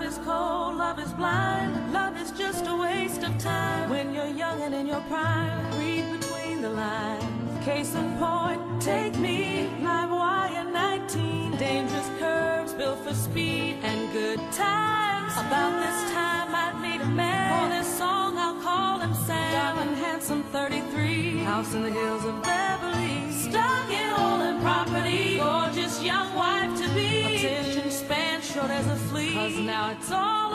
is cold, love is blind, love is just a waste of time. When you're young and in your prime, read between the lines. Case in point, take me, live wire 19. Dangerous curves built for speed and good times. About this time I'd need a man. For this song I'll call him Sam. Dark and handsome 33, house in the hills of Beverly. Stuck in all property, gorgeous young wife to be. Attention span short as a flea, 'cause now it's all